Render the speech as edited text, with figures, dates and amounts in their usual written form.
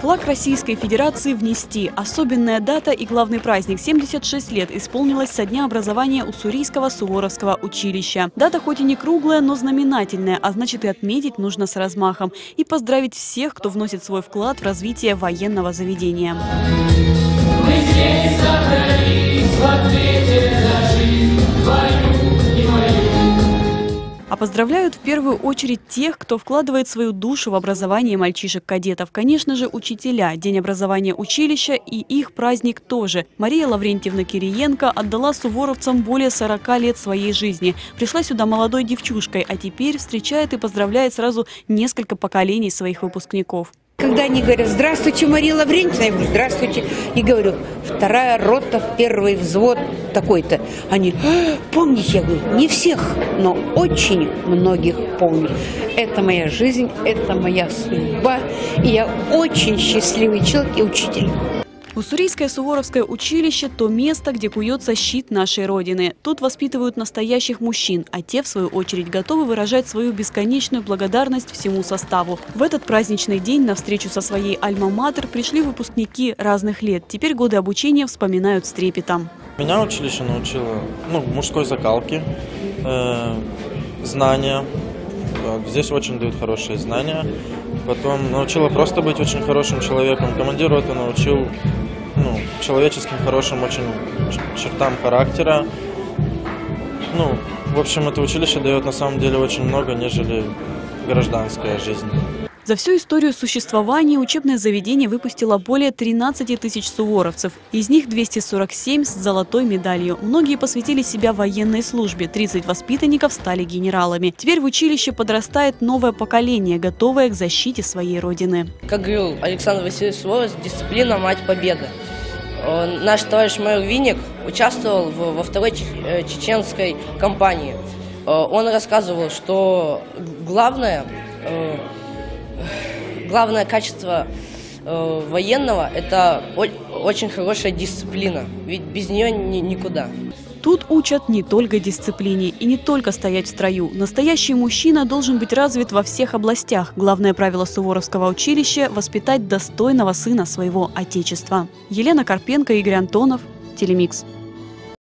Флаг Российской Федерации внести. Особенная дата и главный праздник. 76 лет исполнилось со дня образования Уссурийского Суворовского училища. Дата хоть и не круглая, но знаменательная, а значит и отметить нужно с размахом. И поздравить всех, кто вносит свой вклад в развитие военного заведения. Мы здесь собрались в ответе за жизнь твою и мою. А поздравляют в первую очередь тех, кто вкладывает свою душу в образование мальчишек-кадетов. Конечно же, учителя. День образования училища и их праздник тоже. Мария Лаврентьевна Кириенко отдала суворовцам более 40 лет своей жизни. Пришла сюда молодой девчушкой, а теперь встречает и поздравляет сразу несколько поколений своих выпускников. Когда они говорят: «Здравствуйте, Мария Лаврентьевна», я говорю: «Здравствуйте». И говорю: «Вторая рота, первый взвод такой-то». Они: «Помните?» Я говорю: «Не всех, но очень многих помню. Это моя жизнь, это моя судьба. И я очень счастливый человек и учитель». Уссурийское Суворовское училище – то место, где куется щит нашей Родины. Тут воспитывают настоящих мужчин, а те, в свою очередь, готовы выражать свою бесконечную благодарность всему составу. В этот праздничный день на встречу со своей альма-матер пришли выпускники разных лет. Теперь годы обучения вспоминают с трепетом. Меня училище научило мужской закалке, знания. Здесь очень дают хорошие знания. Потом научила просто быть очень хорошим человеком. Командир роты научил человеческим, хорошим очень чертам характера. В общем, это училище дает на самом деле очень много, нежели гражданская жизнь. За всю историю существования учебное заведение выпустило более 13 тысяч суворовцев. Из них 247 с золотой медалью. Многие посвятили себя военной службе. 30 воспитанников стали генералами. Теперь в училище подрастает новое поколение, готовое к защите своей родины. Как говорил Александр Васильевич Суворов, дисциплина – мать победы. Наш товарищ майор Винник участвовал во второй чеченской кампании. Он рассказывал, что главное качество военного – это очень хорошая дисциплина, ведь без нее никуда. Тут учат не только дисциплине и не только стоять в строю. Настоящий мужчина должен быть развит во всех областях. Главное правило Суворовского училища – воспитать достойного сына своего отечества. Елена Карпенко, Игорь Антонов, Телемикс.